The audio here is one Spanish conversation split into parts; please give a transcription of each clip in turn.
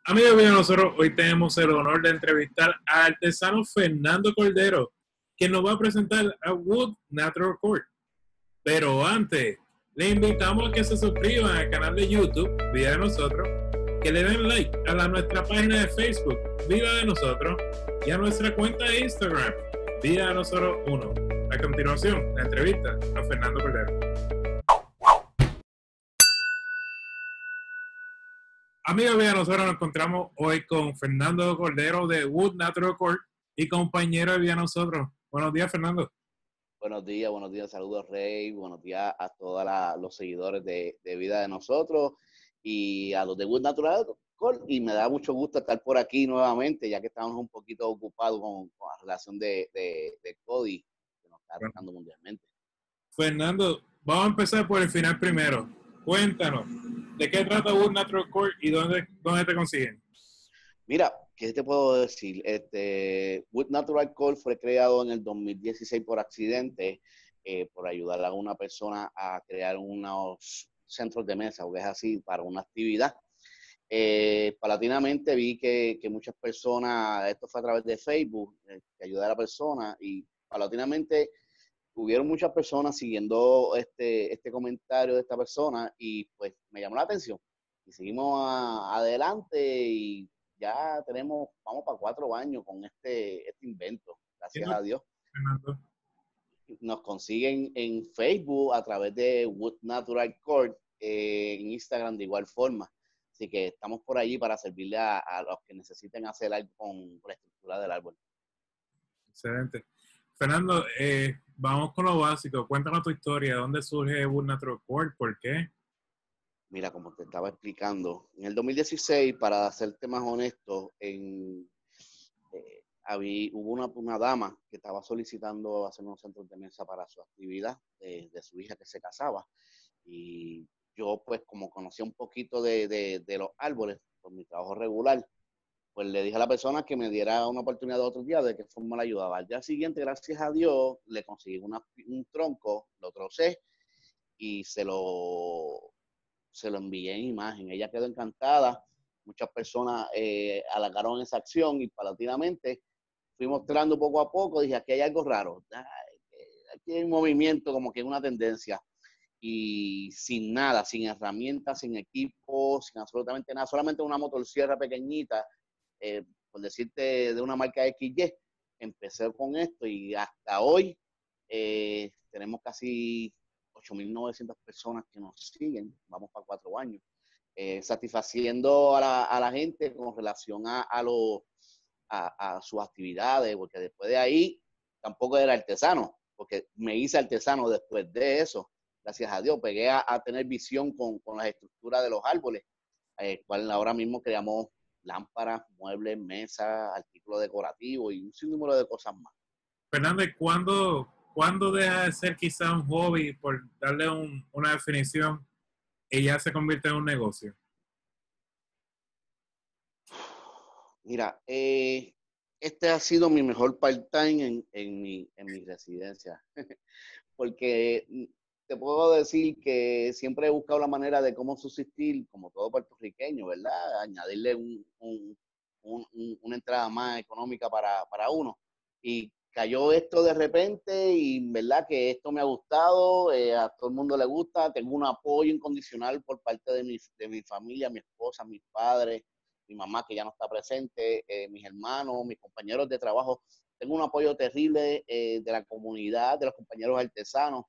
Amigos míos, nosotros hoy tenemos el honor de entrevistar al artesano Fernando Cordero, quien nos va a presentar a Wood Natural Court. Pero antes, le invitamos a que se suscriban al canal de YouTube, Vida de Nosotros, que le den like a nuestra página de Facebook, Vida de Nosotros, y a nuestra cuenta de Instagram, Vida de Nosotros 1. A continuación, la entrevista a Fernando Cordero. Amigos, bien, nosotros nos encontramos hoy con Fernando Cordero de Wood Natural Court y compañero de Vida Nosotros. Buenos días, Fernando. Buenos días, saludos Rey, buenos días a todos los seguidores de Vida de Nosotros y a los de Wood Natural Court, y me da mucho gusto estar por aquí nuevamente, ya que estamos un poquito ocupados con la relación de COVID, que nos está atacando mundialmente. Fernando, vamos a empezar por el final primero. Cuéntanos, ¿de qué trata Wood Natural Court y dónde te consiguen? Mira, ¿qué te puedo decir? Wood Natural Court fue creado en el 2016 por accidente, por ayudar a una persona a crear unos centros de mesa, o que es así, para una actividad. Paulatinamente vi que muchas personas, esto fue a través de Facebook, que ayudar a la persona, y paulatinamente hubieron muchas personas siguiendo este comentario de esta persona, y pues me llamó la atención. Y seguimos adelante y ya vamos para 4 años con este invento, gracias a Dios. Fernando. Nos consiguen en Facebook a través de Wood Natural Court, en Instagram de igual forma. Así que estamos por allí para servirle a los que necesiten hacer algo con la estructura del árbol. Excelente. Fernando, vamos con lo básico. Cuéntanos tu historia. ¿Dónde surge Wood Natural Court? ¿Por qué? Mira, como te estaba explicando, en el 2016, para serte más honesto, hubo una dama que estaba solicitando hacer unos centros de mesa para su actividad de su hija que se casaba. Y yo, pues, como conocía un poquito de los árboles por mi trabajo regular, pues le dije a la persona que me diera una oportunidad de otro día de qué forma la ayudaba. Al día siguiente, gracias a Dios, le conseguí un tronco, lo trocé y se lo envié en imagen. Ella quedó encantada. Muchas personas halagaron esa acción y paulatinamente fui mostrando poco a poco. Dije, aquí hay algo raro. Aquí hay un movimiento, como que una tendencia. Y sin nada, sin herramientas, sin equipo, sin absolutamente nada, solamente una motosierra pequeñita, por decirte, de una marca XY, empecé con esto y hasta hoy tenemos casi 8.900 personas que nos siguen, vamos para 4 años, satisfaciendo a la gente con relación a sus actividades, porque después de ahí tampoco era artesano, porque me hice artesano después de eso. Gracias a Dios, pegué a tener visión con las estructuras de los árboles, cual ahora mismo creamos lámparas, muebles, mesas, artículos decorativos y un sinnúmero de cosas más. Fernando, ¿cuándo deja de ser quizá un hobby, por darle una definición, y ya se convierte en un negocio? Mira, este ha sido mi mejor part-time en mi residencia, porque te puedo decir que siempre he buscado la manera de cómo subsistir, como todo puertorriqueño, ¿verdad? Añadirle una entrada más económica para uno. Y cayó esto de repente y verdad que esto me ha gustado, a todo el mundo le gusta, tengo un apoyo incondicional por parte de mi familia, mi esposa, mis padres, mi mamá que ya no está presente, mis hermanos, mis compañeros de trabajo. Tengo un apoyo terrible de la comunidad, de los compañeros artesanos.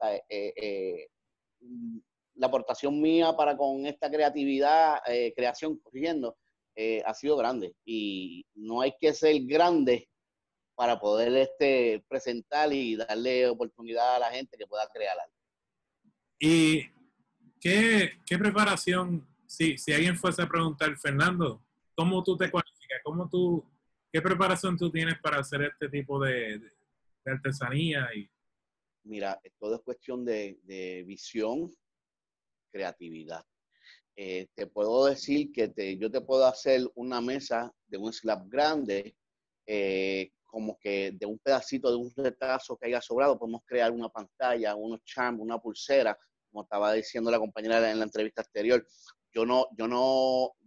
La aportación mía para con esta creación, corrigiendo, ha sido grande y no hay que ser grande para poder presentar y darle oportunidad a la gente que pueda crear algo. ¿Y qué preparación, si alguien fuese a preguntar, Fernando, cómo tú te cualificas, qué preparación tú tienes para hacer este tipo de artesanía? Mira, todo es cuestión de visión, creatividad. Te puedo decir que yo te puedo hacer una mesa de un slab grande, como que de un pedacito de un retazo que haya sobrado, podemos crear una pantalla, unos charms, una pulsera, como estaba diciendo la compañera en la entrevista anterior. Yo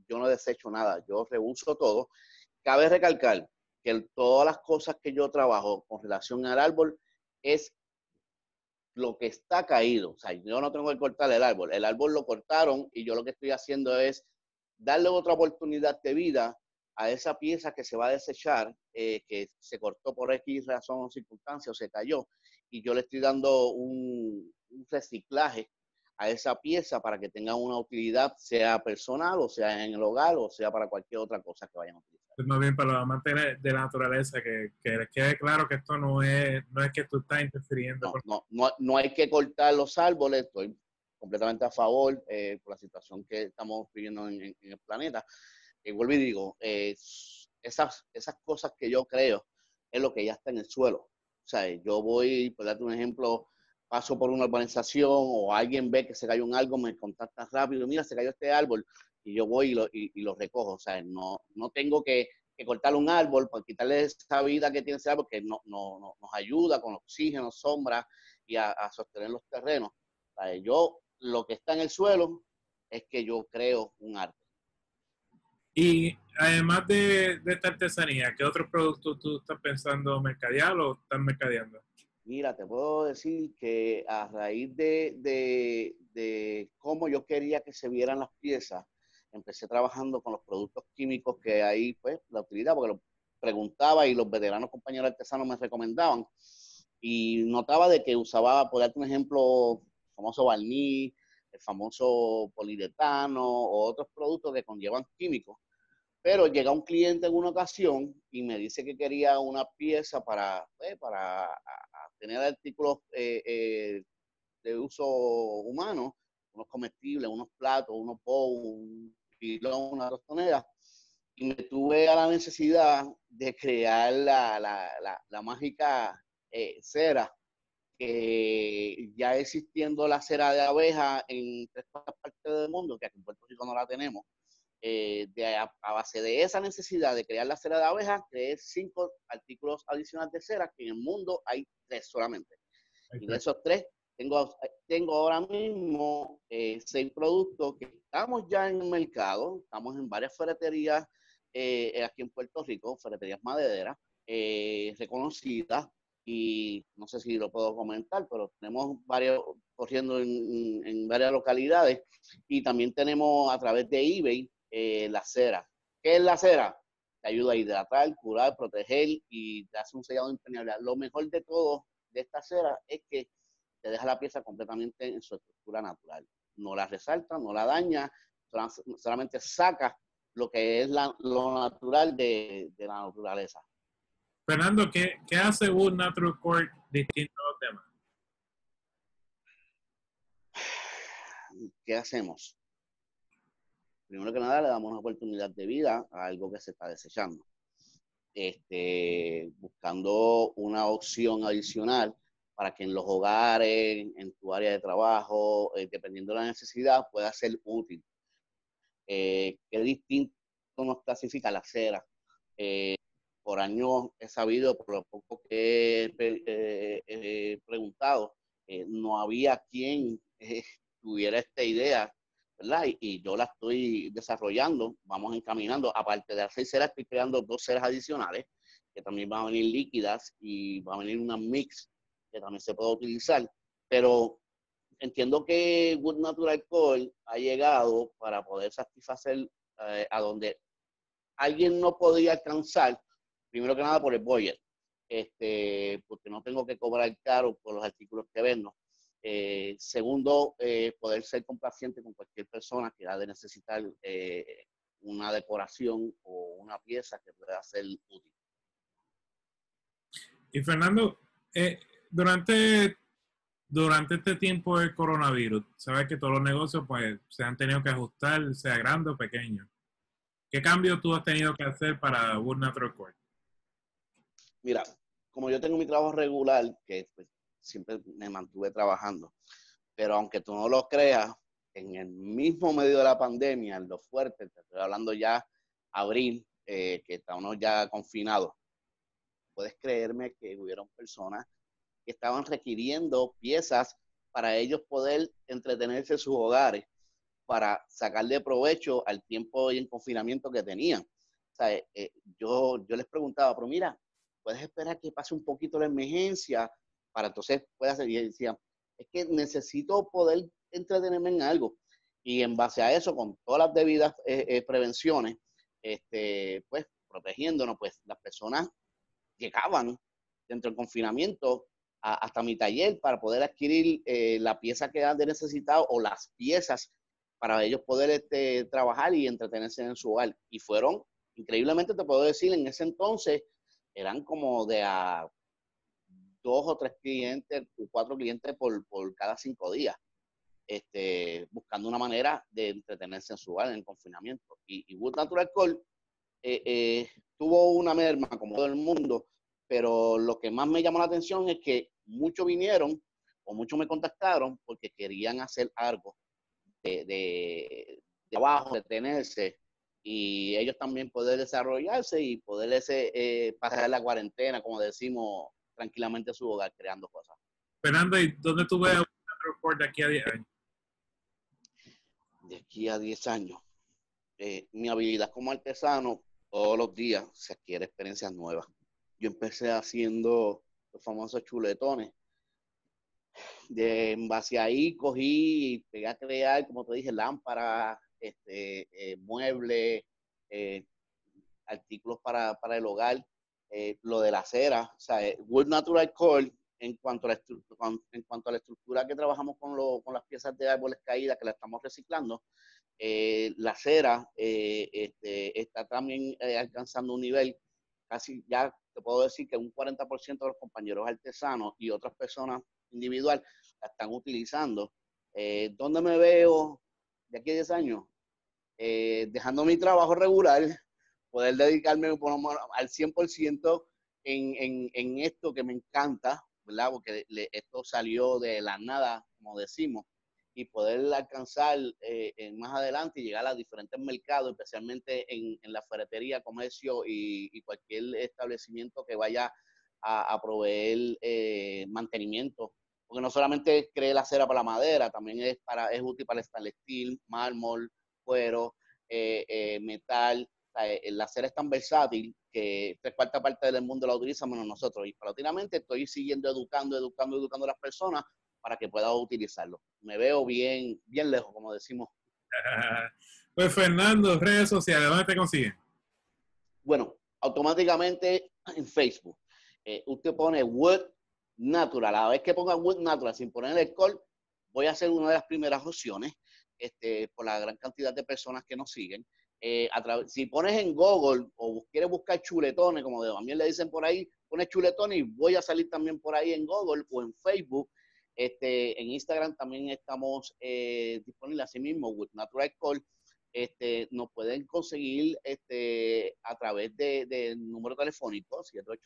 yo no desecho nada, yo reuso todo. Cabe recalcar que todas las cosas que yo trabajo con relación al árbol es lo que está caído. O sea, yo no tengo que cortar el árbol lo cortaron y yo lo que estoy haciendo es darle otra oportunidad de vida a esa pieza que se va a desechar, que se cortó por X razón o circunstancia o se cayó, y yo le estoy dando un reciclaje a esa pieza para que tenga una utilidad, sea personal o sea en el hogar o sea para cualquier otra cosa que vayan a utilizar. Es más bien para los amantes de la naturaleza, que les quede claro que esto no es que tú estás interfiriendo. No hay que cortar los árboles, estoy completamente a favor por la situación que estamos viviendo en el planeta. Vuelvo y digo, esas cosas que yo creo es lo que ya está en el suelo. O sea, yo voy, por darte un ejemplo, paso por una urbanización o alguien ve que se cayó un árbol, me contacta rápido, mira, se cayó este árbol, y yo voy y lo recojo. O sea, no tengo que cortar un árbol para quitarle esa vida que tiene ese árbol, que nos ayuda con oxígeno, sombra y a sostener los terrenos. O sea, yo, lo que está en el suelo es que yo creo un arte. Y además de esta artesanía, ¿qué otros productos tú estás pensando mercadear o estás mercadeando? Mira, te puedo decir que a raíz de cómo yo quería que se vieran las piezas, empecé trabajando con los productos químicos que ahí, pues, la utilidad, porque lo preguntaba y los veteranos compañeros artesanos me recomendaban. Y notaba de que usaba, por darte un ejemplo, el famoso barniz, el famoso poliuretano o otros productos que conllevan químicos. Pero llega un cliente en una ocasión y me dice que quería una pieza para tener artículos de uso humano, unos comestibles, unos platos, unos bowls, un pilón, una tostonera. Y me tuve a la necesidad de crear la mágica cera, que ya existiendo la cera de abeja en 3 partes del mundo, que aquí en Puerto Rico no la tenemos, a base de esa necesidad de crear la cera de abeja, creé 5 artículos adicionales de cera, que en el mundo hay 3 solamente. Y de esos 3, tengo ahora mismo 6 productos que estamos ya en el mercado, estamos en varias ferreterías aquí en Puerto Rico, ferreterías madereras, reconocidas, y no sé si lo puedo comentar, pero tenemos varios corriendo en varias localidades, y también tenemos a través de eBay la cera. ¿Qué es la cera? Te ayuda a hidratar, curar, proteger y te hace un sellado impermeable. Lo mejor de todo de esta cera es que te deja la pieza completamente en su estructura natural. No la resalta, no la daña, solamente saca lo que es lo natural de la naturaleza. Fernando, ¿qué hace Wood Natural Court distinto a los demás? ¿Qué hacemos? Primero que nada, le damos una oportunidad de vida a algo que se está desechando. Buscando una opción adicional para que en los hogares, en tu área de trabajo, dependiendo de la necesidad, pueda ser útil. ¿Qué distinto nos clasifica la cera? Por años he sabido, por lo poco que he preguntado, no había quien tuviera esta idea, ¿verdad? Y yo la estoy desarrollando, vamos encaminando. Aparte de las 6 ceras, estoy creando 2 ceras adicionales, que también van a venir líquidas, y va a venir una mix que también se puede utilizar. Pero entiendo que Wood Natural Core ha llegado para poder satisfacer a donde alguien no podía alcanzar, primero que nada por el budget, porque no tengo que cobrar caro por los artículos que vendo. Segundo, poder ser complaciente con cualquier persona que ha de necesitar una decoración o una pieza que pueda ser útil. Y Fernando, durante este tiempo del coronavirus, sabes que todos los negocios pues se han tenido que ajustar, sea grande o pequeño. ¿Qué cambio tú has tenido que hacer para Wood Natural Court? Mira, como yo tengo mi trabajo regular, que pues, siempre me mantuve trabajando, pero aunque tú no lo creas, en el mismo medio de la pandemia, en lo fuerte, te estoy hablando ya abril, que estamos ya confinados, puedes creerme que hubieron personas que estaban requiriendo piezas para ellos poder entretenerse en sus hogares, para sacarle provecho al tiempo y en confinamiento que tenían. O sea, yo les preguntaba, pero mira, ¿puedes esperar que pase un poquito la emergencia para entonces pueda hacer? Y decía, es que necesito poder entretenerme en algo. Y en base a eso, con todas las debidas prevenciones, pues protegiéndonos, pues las personas llegaban dentro del confinamiento hasta mi taller para poder adquirir la pieza que han necesitado o las piezas para ellos poder trabajar y entretenerse en su hogar. Y fueron, increíblemente te puedo decir, en ese entonces eran como de a 2 o 3 clientes, 4 clientes por cada 5 días, buscando una manera de entretenerse en su hogar en el confinamiento. Y Wood Natural Core tuvo una merma como todo el mundo, pero lo que más me llamó la atención es que muchos vinieron o muchos me contactaron porque querían hacer algo de abajo, detenerse y ellos también poder desarrollarse y poder pasar la cuarentena, como decimos, tranquilamente en su hogar creando cosas. Fernando, ¿y dónde tú ves a Wood de aquí a 10 años? De aquí a 10 años. Mi habilidad como artesano, todos los días se adquiere experiencias nuevas. Yo empecé haciendo los famosos chuletones. En base a ahí cogí y pegué a crear, como te dije, lámparas, muebles, artículos para el hogar, lo de la cera. O sea, Wood Natural Core, en cuanto a la estructura que trabajamos con las piezas de árboles caídas que la estamos reciclando, la cera está también alcanzando un nivel casi, ya te puedo decir que un 40% de los compañeros artesanos y otras personas individual la están utilizando. ¿Dónde me veo de aquí a 10 años? Dejando mi trabajo regular, poder dedicarme al 100% en esto que me encanta, ¿verdad? Porque esto salió de la nada, como decimos, y poder alcanzar más adelante y llegar a diferentes mercados, especialmente en la ferretería, comercio y cualquier establecimiento que vaya a proveer mantenimiento. Porque no solamente cree la cera para la madera, también es útil para el stainless steel, mármol, cuero, metal. O sea, la cera es tan versátil que 3/4 parte del mundo la utiliza menos nosotros. Y paulatinamente estoy siguiendo educando a las personas para que puedan utilizarlo. Me veo bien lejos, como decimos. Pues Fernando, redes sociales, ¿dónde te consiguen? Bueno, automáticamente en Facebook. Usted pone Wood Natural. A la vez que ponga Wood Natural sin poner el core, voy a hacer una de las primeras opciones por la gran cantidad de personas que nos siguen. Si pones en Google o quieres buscar chuletones, como también le dicen por ahí, pones chuletones y voy a salir también por ahí en Google o en Facebook. En Instagram también estamos disponibles así mismo, Wood Natural Core. Nos pueden conseguir a través del número telefónico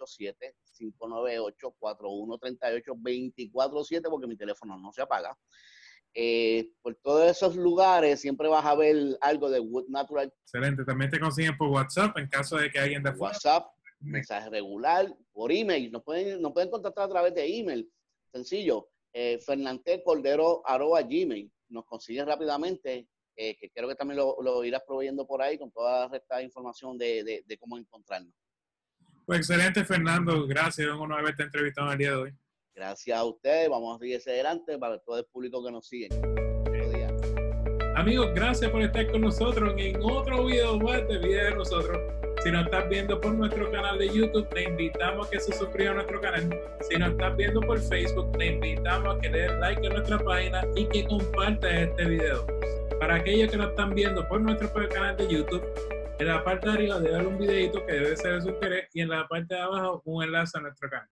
787-598-4138 24/7, porque mi teléfono no se apaga. Por todos esos lugares siempre vas a ver algo de Wood Natural. Excelente. También te consiguen por WhatsApp en caso de que alguien de fuera. WhatsApp, mensaje regular, por email. Nos pueden contactar a través de email. Sencillo. fernantecordero@gmail. Nos consiguen rápidamente. Que creo que también lo irás proveyendo por ahí con toda esta información de cómo encontrarnos. Pues excelente, Fernando. Gracias. Es un honor haberte entrevistado el día de hoy. Gracias a ustedes. Vamos a seguir hacia adelante para todo el público que nos sigue. Amigos, gracias por estar con nosotros en otro video más de Vida de Nosotros. Si nos estás viendo por nuestro canal de YouTube, te invitamos a que se suscriba a nuestro canal. Si nos estás viendo por Facebook, te invitamos a que le des like a nuestra página y que compartas este video. Para aquellos que nos están viendo por nuestro canal de YouTube, en la parte de arriba debe haber un videito que debe ser de su interés y en la parte de abajo un enlace a nuestro canal.